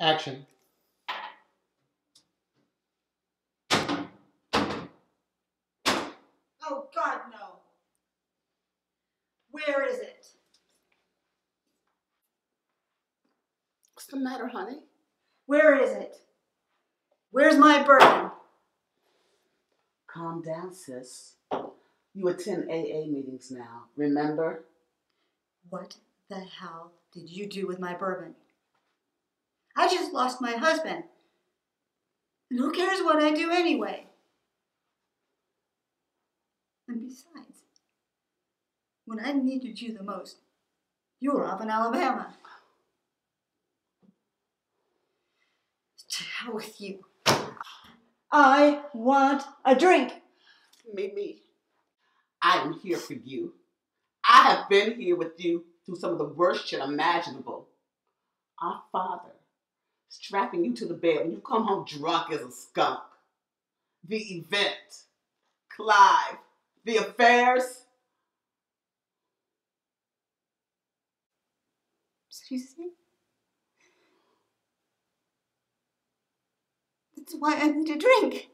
Action. Oh, God, no. Where is it? What's the matter, honey? Where is it? Where's my bourbon? Calm down, sis. You attend AA meetings now, remember? What the hell did you do with my bourbon? I just lost my husband. And who cares what I do anyway? And besides, when I needed you the most, you were off in Alabama. To hell with you. I want a drink. Mimi, I am here for you. I have been here with you through some of the worst shit imaginable. Our father strapping you to the bed when you come home drunk as a skunk. The event, Clive, the affairs. So you see? That's why I need a drink.